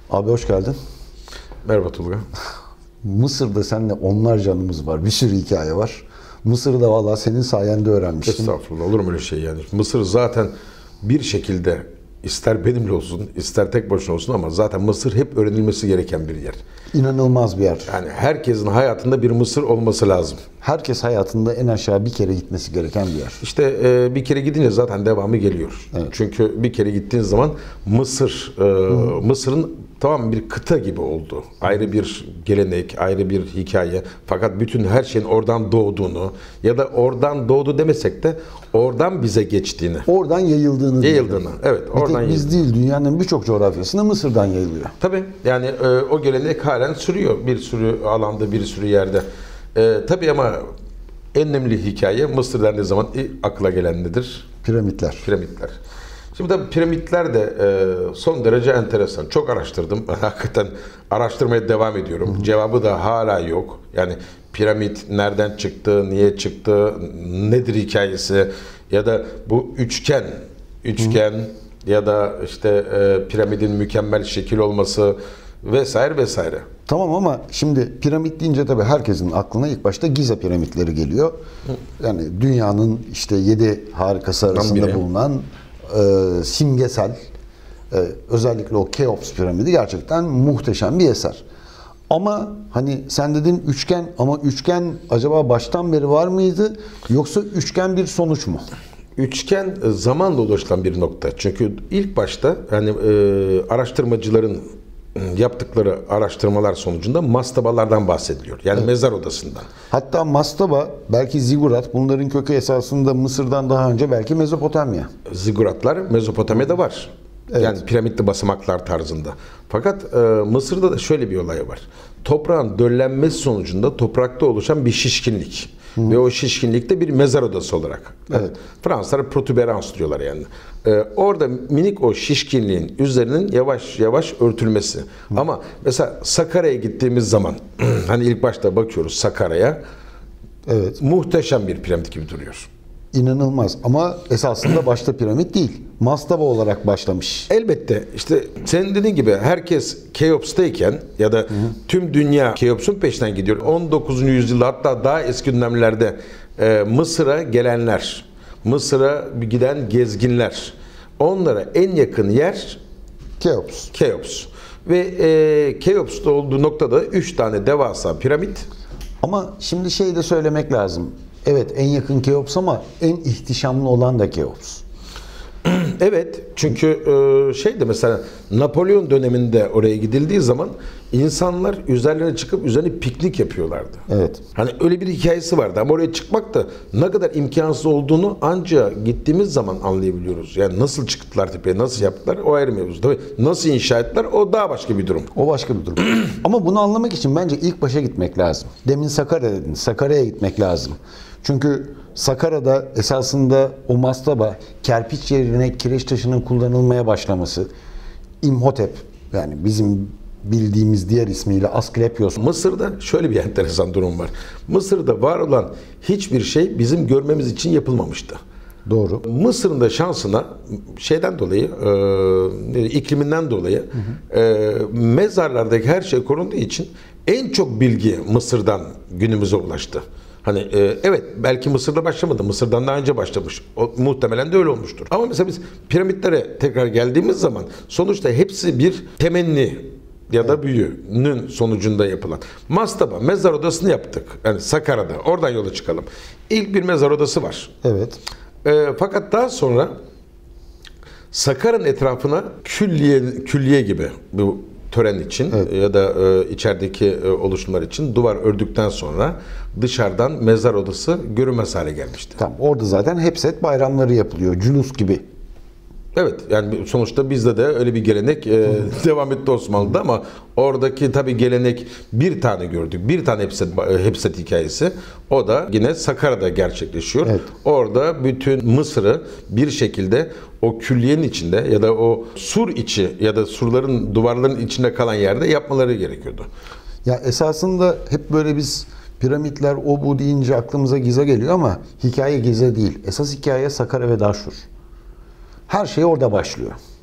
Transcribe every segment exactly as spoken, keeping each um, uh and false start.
Abi hoş geldin. Merhaba Tolga. Mısır'da seninle onlarca anımız var. Bir sürü hikaye var. Mısır'da vallahi senin sayende öğrenmiştim. Estağfurullah, olur mu öyle şey yani? Mısır zaten bir şekilde ister benimle olsun, ister tek başına olsun ama zaten Mısır hep öğrenilmesi gereken bir yer. İnanılmaz bir yer. Yani herkesin hayatında bir Mısır olması lazım. Herkes hayatında en aşağı bir kere gitmesi gereken bir yer. İşte e, bir kere gidince zaten devamı geliyor. Evet. Çünkü bir kere gittiğin zaman Mısır, e, Mısır'ın tamam bir kıta gibi oldu. Ayrı bir gelenek, ayrı bir hikaye. Fakat bütün her şeyin oradan doğduğunu ya da oradan doğdu demesek de oradan bize geçtiğini. Oradan yayıldığını. Yayıldığını. Diyelim. Evet, bir oradan tek biz yayıldığını. değil, dünyanın birçok coğrafyasında Mısır'dan yayılıyor. Tabii yani e, o gelenek halen sürüyor bir sürü alanda, bir sürü yerde. E, tabii ama en önemli hikaye Mısır dendiği zaman ilk akla gelen nedir? Piramitler. Piramitler. Şimdi tabii piramitler de e, son derece enteresan. Çok araştırdım. Hakikaten araştırmaya devam ediyorum. Hı hı. Cevabı da hala yok. Yani piramit nereden çıktı, niye çıktı, nedir hikayesi ya da bu üçgen, üçgen hı. ya da işte e, piramidin mükemmel şekil olması vesaire vesaire. Tamam ama şimdi piramit deyince tabii herkesin aklına ilk başta Gize piramitleri geliyor. Yani dünyanın işte yedi harikası arasında bulunan e, simgesel, e, özellikle o Keops piramidi gerçekten muhteşem bir eser. Ama hani sen dedin üçgen, ama üçgen acaba baştan beri var mıydı yoksa üçgen bir sonuç mu? Üçgen zamanla ulaşılan bir nokta. Çünkü ilk başta yani e, araştırmacıların yaptıkları araştırmalar sonucunda mastabalardan bahsediliyor. Yani evet. Mezar odasından. Hatta mastaba, belki zigurat, bunların kökü esasında Mısır'dan daha önce belki Mezopotamya. Ziguratlar Mezopotamya'da var. Evet. Yani piramitli basamaklar tarzında. Fakat e, Mısır'da da şöyle bir olay var. Toprağın döllenmesi sonucunda toprakta oluşan bir şişkinlik. Hı. Ve o şişkinlikte bir mezar odası olarak. Evet. Fransızlar protuberans diyorlar yani. Ee, orada minik o şişkinliğin üzerinin yavaş yavaş örtülmesi. Hı. Ama mesela Sakarya'ya gittiğimiz zaman hani ilk başta bakıyoruz Sakarya'ya. Evet. Muhteşem bir piramit gibi duruyor. İnanılmaz ama esasında başta piramit değil. Mastaba olarak başlamış. Elbette işte senin dediğin gibi herkes Keops'tayken ya da hı hı. tüm dünya Keops'un peşinden gidiyor. on dokuzuncu yüzyılda hatta daha eski dönemlerde e, Mısır'a gelenler, Mısır'a giden gezginler, onlara en yakın yer Keops. Keops. Ve e, Keops'ta olduğu noktada üç tane devasa piramit. Ama şimdi şey de söylemek lazım. Evet, en yakın Keops ama en ihtişamlı olan da Keops. Evet, çünkü e, şey de mesela Napolyon döneminde oraya gidildiği zaman insanlar üzerlerine çıkıp üzerine piknik yapıyorlardı. Evet. Hani öyle bir hikayesi vardı ama oraya çıkmak da ne kadar imkansız olduğunu ancak gittiğimiz zaman anlayabiliyoruz. Yani nasıl çıktılar tepeye, nasıl yaptılar o ayrı mevzu. Tabii nasıl inşa ettiler o daha başka bir durum. O başka bir durum. Ama bunu anlamak için bence ilk başa gitmek lazım. Demin Sakarya dedin. Sakarya'ya gitmek lazım. Çünkü Sakarya'da esasında o mastaba kerpiç yerine kireç taşının kullanılmaya başlaması, İmhotep, yani bizim bildiğimiz diğer ismiyle Asklepios. Mısır'da şöyle bir enteresan durum var. Mısır'da var olan hiçbir şey bizim görmemiz için yapılmamıştı. Doğru. Mısır'ın da şansına şeyden dolayı, e, ikliminden dolayı hı hı. E, mezarlardaki her şey korunduğu için en çok bilgi Mısır'dan günümüze ulaştı. Hani e, evet belki Mısır'da başlamadı. Mısır'dan daha önce başlamış. O, muhtemelen de öyle olmuştur. Ama mesela biz piramitlere tekrar geldiğimiz zaman sonuçta hepsi bir temenni ya da evet. büyünün sonucunda yapılan. Mastaba, mezar odasını yaptık. Yani Sakarya'da. Oradan yola çıkalım. İlk bir mezar odası var. Evet. E, fakat daha sonra Sakarya'nın etrafına külliye, külliye gibi bu tören için evet. ya da e, içerideki e, oluşumlar için duvar ördükten sonra dışarıdan mezar odası görünmez hale gelmişti. Tamam, orada zaten hepset bayramları yapılıyor. Cülus gibi. Evet, yani sonuçta bizde de öyle bir gelenek e, devam etti Osmanlı'da ama oradaki tabii gelenek bir tane gördük. Bir tane hepset, hepset hikayesi. O da yine Sakarya'da gerçekleşiyor. Evet. Orada bütün Mısır'ı bir şekilde o külliyenin içinde ya da o sur içi ya da surların, duvarların içinde kalan yerde yapmaları gerekiyordu. Ya esasında hep böyle biz piramitler o bu deyince aklımıza Gize geliyor ama hikaye Gize değil. Esas hikaye Sakarya ve Daşur. Her şey orada başlıyor.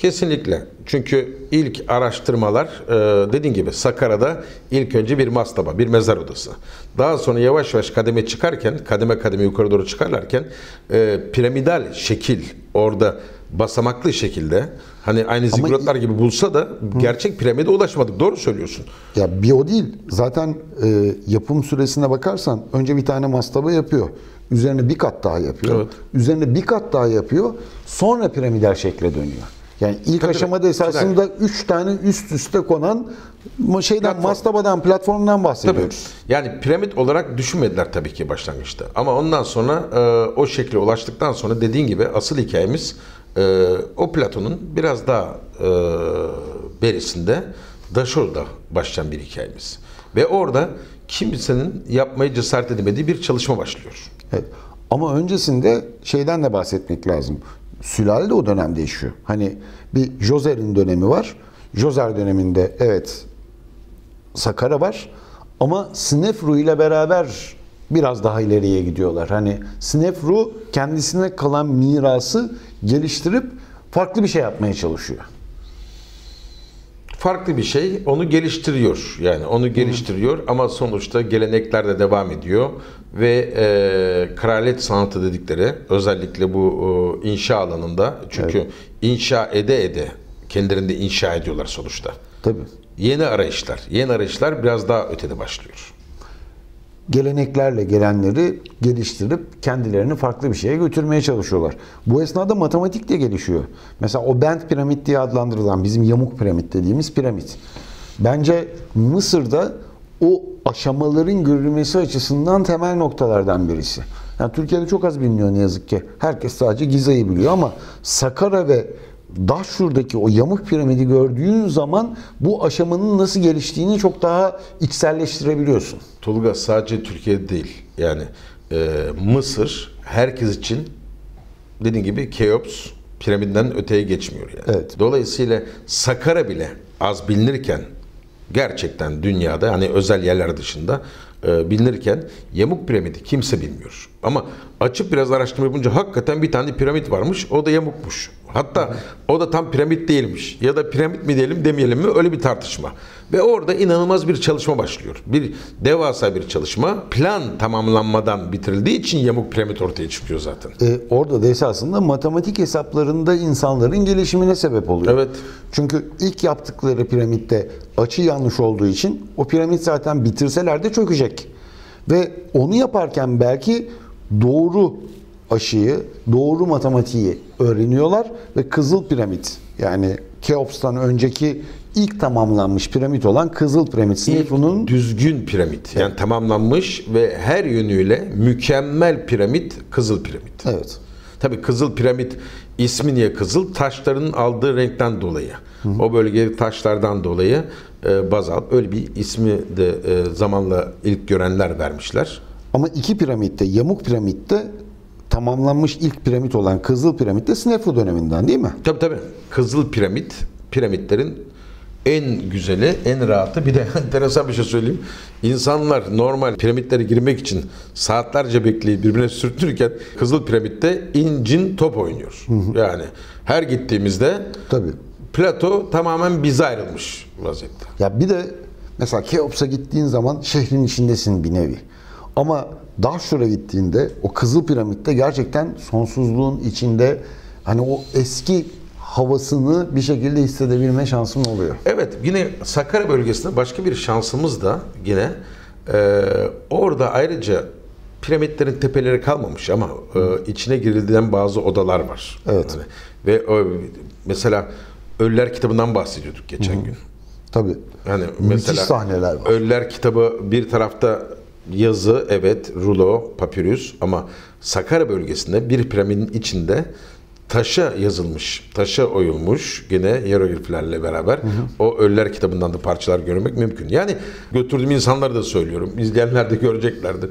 Kesinlikle. Çünkü ilk araştırmalar e, dediğin gibi Sakkara'da ilk önce bir mastaba, bir mezar odası. Daha sonra yavaş yavaş kademe çıkarken, kademe kademe yukarı doğru çıkarlarken e, piramidal şekil orada basamaklı şekilde, hani aynı zigguratlar gibi bulsa da hı. gerçek piramide ulaşmadık. Doğru söylüyorsun. Ya bir o değil. Zaten e, yapım süresine bakarsan önce bir tane mastaba yapıyor. Üzerine bir kat daha yapıyor. Evet. Üzerine bir kat daha yapıyor. Sonra piramidal şekle dönüyor. Yani ilk Tabii aşamada esasında üç tane üst üste konan şeyden, Platform. mastabadan, platformdan bahsediyoruz. Tabii. Yani piramit olarak düşünmediler tabii ki başlangıçta. Ama ondan sonra e, o şekle ulaştıktan sonra dediğin gibi asıl hikayemiz e, o Platon'un biraz daha e, berisinde Dashur'da başlayan bir hikayemiz. Ve orada kimsenin yapmayı cesaret edemediği bir çalışma başlıyor. Evet. Ama öncesinde şeyden de bahsetmek lazım. Sülale de o dönemde yaşıyor. Hani bir Djoser'in dönemi var. Djoser döneminde evet Sakkara var. Ama Snefru ile beraber biraz daha ileriye gidiyorlar. Hani Snefru kendisine kalan mirası geliştirip farklı bir şey yapmaya çalışıyor. Farklı bir şey, onu geliştiriyor. Yani onu geliştiriyor Hı. ama sonuçta gelenekler de devam ediyor. Ve e, kraliyet sanatı dedikleri, özellikle bu e, inşa alanında, çünkü evet. inşa ede ede kendilerini inşa ediyorlar sonuçta. Tabii. Yeni arayışlar, yeni arayışlar biraz daha ötede başlıyor. Geleneklerle gelenleri geliştirip kendilerini farklı bir şeye götürmeye çalışıyorlar. Bu esnada matematik de gelişiyor. Mesela o bent piramit diye adlandırılan bizim yamuk piramit dediğimiz piramit. Bence Mısır'da o aşamaların görülmesi açısından temel noktalardan birisi. Yani Türkiye'de çok az biliniyor ne yazık ki. Herkes sadece Giza'yı biliyor ama Sakkara ve Dashur'daki o yamuk piramidi gördüğün zaman bu aşamanın nasıl geliştiğini çok daha içselleştirebiliyorsun. Tolga, sadece Türkiye'de değil. Yani e, Mısır herkes için dediğin gibi Keops piramidinden öteye geçmiyor yani. Evet. Dolayısıyla Sakkara bile az bilinirken gerçekten dünyada, hani özel yerler dışında e, bilinirken yamuk piramidi kimse bilmiyor. Ama açıp biraz araştırma yapınca hakikaten bir tane piramit varmış, o da yamukmuş. Hatta o da tam piramit değilmiş. Ya da piramit mi diyelim demeyelim mi, öyle bir tartışma. Ve orada inanılmaz bir çalışma başlıyor. Bir devasa bir çalışma. Plan tamamlanmadan bitirildiği için yamuk piramit ortaya çıkıyor zaten. E, orada da esasında matematik hesaplarında insanların gelişimine sebep oluyor. Evet. Çünkü ilk yaptıkları piramitte açı yanlış olduğu için o piramit zaten bitirseler de çökecek. Ve onu yaparken belki doğru aşıyı, doğru matematiği öğreniyorlar ve Kızıl Piramit, yani Keops'tan önceki ilk tamamlanmış piramit olan Kızıl Piramit, Snefru'nun düzgün piramit. Yani tamamlanmış ve her yönüyle mükemmel piramit Kızıl Piramit. Evet. Tabii Kızıl Piramit ismi niye kızıl? Taşların aldığı renkten dolayı. Hı hı. O bölgedeki taşlardan dolayı e, bazalt, öyle bir ismi de e, zamanla ilk görenler vermişler. Ama iki piramitte, yamuk piramitte tamamlanmış ilk piramit olan Kızıl Piramit de Snefru döneminden değil mi? Tabii tabii. Kızıl Piramit, piramitlerin en güzeli, en rahatı. Bir de enteresan bir şey söyleyeyim. İnsanlar normal piramitlere girmek için saatlerce bekleyip birbirine sürtünürken Kızıl Piramit'te incin top oynuyor. Hı hı. Yani her gittiğimizde tabii. Plato tamamen bize ayrılmış vaziyette. Ya bir de mesela Keops'a gittiğin zaman şehrin içindesin bir nevi. Ama Dashur'a gittiğinde o Kızıl Piramit'te gerçekten sonsuzluğun içinde, hani o eski havasını bir şekilde hissedebilme şansın oluyor. Evet, yine Sakkara bölgesinde başka bir şansımız da yine e, orada ayrıca piramitlerin tepeleri kalmamış ama e, içine girildiğinden bazı odalar var. Evet. Yani, ve o, mesela Ölüler kitabından bahsediyorduk geçen Hı-hı. gün. Tabii. Yani müthiş mesela sahneler var. Ölüler kitabı bir tarafta yazı, evet, rulo, papyrus, ama Sakkara bölgesinde bir piramidin içinde taşa yazılmış, taşa oyulmuş gene hierogliflerle beraber hı hı. o Ölüler kitabından da parçalar görmek mümkün. Yani götürdüğüm insanlara da söylüyorum. İzleyenler de göreceklerdir.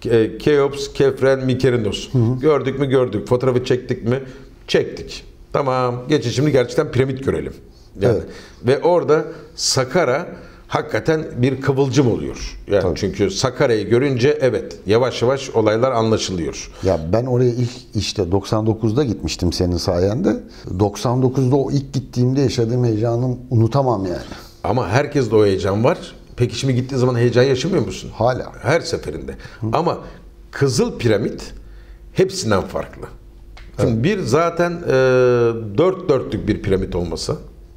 Keops, Kefren, Mykerinos. Hı hı. Gördük mü gördük. Fotoğrafı çektik mi? Çektik. Tamam. Geçin şimdi gerçekten piramit görelim. Yani. Evet. Ve orada Sakkara hakikaten bir kıvılcım oluyor. Yani Tabii. çünkü Sakarya'yı görünce evet yavaş yavaş olaylar anlaşılıyor. Ya ben oraya ilk işte doksan dokuzda gitmiştim senin sayende. doksan dokuzda o ilk gittiğimde yaşadığım heyecanı unutamam yani. Ama herkeste o heyecan var. Peki şimdi gittiğin zaman heyecan yaşamıyor musun? Hala. Her seferinde. Hı. Ama Kızıl Piramit hepsinden farklı. Şimdi evet. Bir zaten e, dört dörtlük bir piramit olması.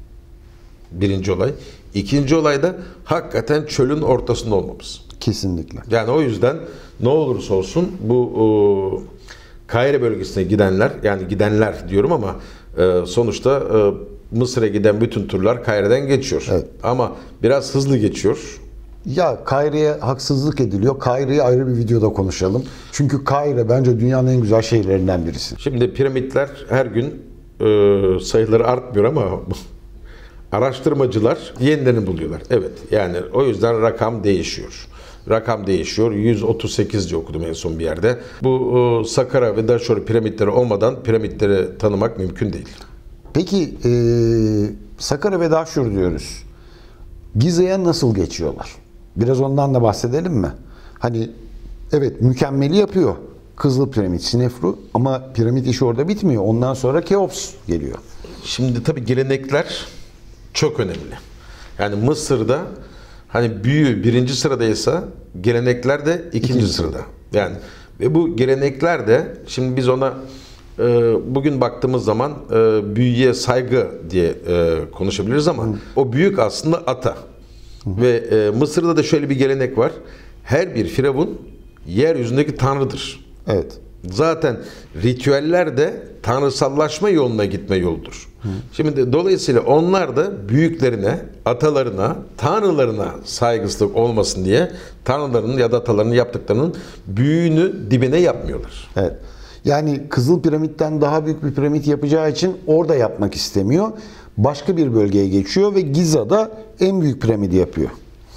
Birinci olay. İkinci olay da hakikaten çölün ortasında olmamız. Kesinlikle. Yani o yüzden ne olursa olsun bu o, Kahire bölgesine gidenler, yani gidenler diyorum ama e, sonuçta e, Mısır'a giden bütün turlar Kahire'den geçiyor. Evet. Ama biraz hızlı geçiyor. Ya Kahire'ye haksızlık ediliyor. Kahire'yi ayrı bir videoda konuşalım. Çünkü Kahire bence dünyanın en güzel şehirlerinden birisi. Şimdi piramitler her gün e, sayıları artmıyor ama araştırmacılar yenilerini buluyorlar. Evet, yani o yüzden rakam değişiyor. Rakam değişiyor. yüz otuz sekiz diye okudum en son bir yerde. Bu e, Saqqara ve Dahşor piramitleri olmadan piramitleri tanımak mümkün değil. Peki e, Saqqara ve Dahşor diyoruz. Gize'ye nasıl geçiyorlar? Biraz ondan da bahsedelim mi? Hani evet mükemmeli yapıyor Kızıl Piramit, Snefru, ama piramit işi orada bitmiyor. Ondan sonra Keops geliyor. Şimdi tabii gelenekler çok önemli. Yani Mısır'da hani büyü birinci sıradaysa gelenekler de ikinci, ikinci sırada. Yani ve bu gelenekler de şimdi biz ona e, bugün baktığımız zaman e, büyüye saygı diye e, konuşabiliriz ama Hı. o büyük aslında ata. Hı. Ve e, Mısır'da da şöyle bir gelenek var. Her bir firavun yeryüzündeki tanrıdır. Evet. Zaten ritüeller de tanrısallaşma yoluna gitme yoludur. Hı. Şimdi de, dolayısıyla onlar da büyüklerine, atalarına, tanrılarına saygısızlık olmasın diye tanrılarının ya da atalarının yaptıklarının büyüğünü dibine yapmıyorlar. Evet. Yani Kızıl Piramit'ten daha büyük bir piramit yapacağı için orada yapmak istemiyor. Başka bir bölgeye geçiyor ve Giza'da en büyük piramidi yapıyor.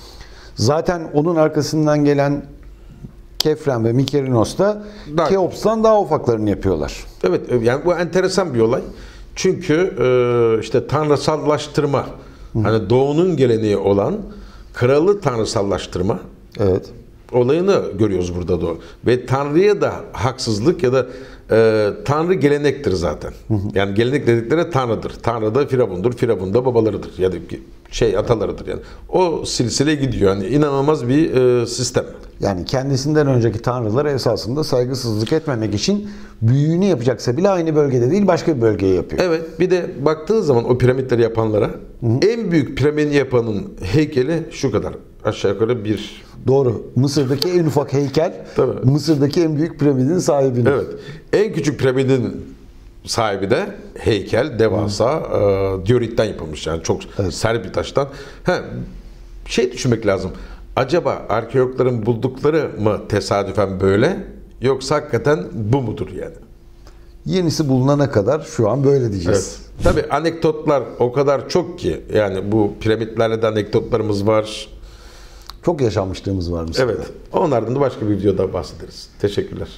Zaten onun arkasından gelen Kefren ve Mykerinos da Keops'tan daha ufaklarını yapıyorlar. Evet, yani bu enteresan bir olay. Çünkü e, işte tanrısallaştırma, Hı. hani doğunun geleneği olan kralı tanrısallaştırma evet. olayını görüyoruz burada da. Ve Tanrı'ya da haksızlık ya da e, Tanrı gelenektir zaten. Hı hı. Yani gelenek dedikleri Tanrı'dır. Tanrı da Firavundur, Firavun da babalarıdır ya da şey atalarıdır yani. O silsile gidiyor. Yani inanılmaz bir e, sistem. Yani kendisinden önceki tanrılara esasında saygısızlık etmemek için büyüğünü yapacaksa bile aynı bölgede değil başka bir bölgeye yapıyor. Evet, bir de baktığın zaman o piramitleri yapanlara hı hı. en büyük piramidi yapanın heykeli şu kadar. Aşağı yukarı bir... Doğru. Mısır'daki en ufak heykel Tabii. Mısır'daki en büyük piramidin sahibinin. Evet. En küçük piramidin sahibi de heykel, devasa e, dioritten yapılmış. Yani çok evet. sert bir taştan. Ha, şey düşünmek lazım. Acaba arkeologların buldukları mı tesadüfen böyle, yoksa hakikaten bu mudur yani? Yenisi bulunana kadar şu an böyle diyeceğiz. Evet. Tabii anekdotlar o kadar çok ki, yani bu piramitlerle de anekdotlarımız var. Çok yaşanmışlığımız var Mısır'da. Evet. Onlardan da başka bir videoda bahsederiz. Teşekkürler.